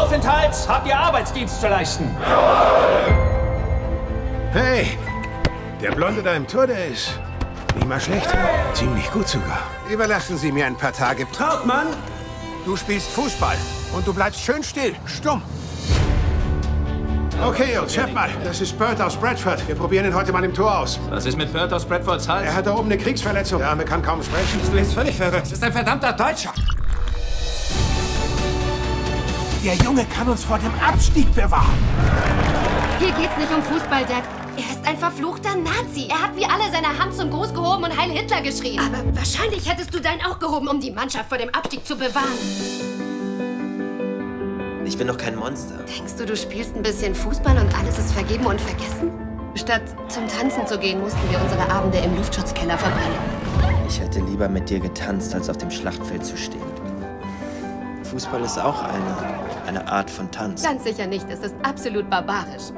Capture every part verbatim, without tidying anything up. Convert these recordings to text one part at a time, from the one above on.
Aufenthalt habt ihr Arbeitsdienst zu leisten. Hey, der Blonde da im Tor, der ist nicht mal schlecht. Ziemlich gut sogar. Überlassen Sie mir ein paar Tage. Trautmann, du spielst Fußball und du bleibst schön still, stumm. Okay, Jungs, hört mal. Das ist Bert aus Bradford. Wir probieren ihn heute mal im Tor aus. Was ist mit Bert aus Bradfords Hals? Er hat da oben eine Kriegsverletzung. Der Arme kann kaum sprechen. Du bist völlig verrückt. Das ist ein verdammter Deutscher. Der Junge kann uns vor dem Abstieg bewahren. Hier geht's nicht um Fußball, Dad. Er ist ein verfluchter Nazi. Er hat wie alle seine Hand zum Gruß gehoben und Heil Hitler geschrien. Aber wahrscheinlich hättest du deinen auch gehoben, um die Mannschaft vor dem Abstieg zu bewahren. Ich bin doch kein Monster. Denkst du, du spielst ein bisschen Fußball und alles ist vergeben und vergessen? Statt zum Tanzen zu gehen, mussten wir unsere Abende im Luftschutzkeller verbrennen. Ich hätte lieber mit dir getanzt, als auf dem Schlachtfeld zu stehen. Fußball ist auch eine, eine Art von Tanz. Ganz sicher nicht. Es ist absolut barbarisch.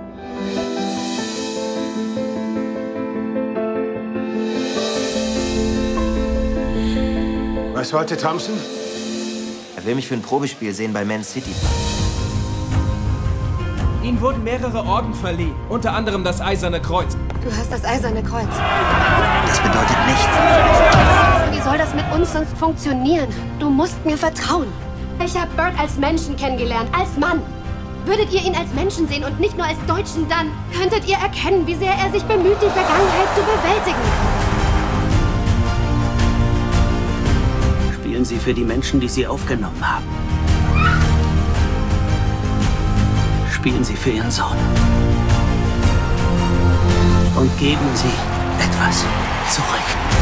Was wollte Thompson? Er will mich für ein Probespiel sehen bei Man City. Ihnen wurden mehrere Orden verliehen, unter anderem das Eiserne Kreuz. Du hast das Eiserne Kreuz. Das bedeutet nichts. Wie soll das mit uns sonst funktionieren? Du musst mir vertrauen. Ich habe Bert als Menschen kennengelernt, als Mann. Würdet ihr ihn als Menschen sehen und nicht nur als Deutschen, dann könntet ihr erkennen, wie sehr er sich bemüht, die Vergangenheit zu bewältigen. Spielen Sie für die Menschen, die Sie aufgenommen haben. Spielen Sie für Ihren Sohn. Und geben Sie etwas zurück.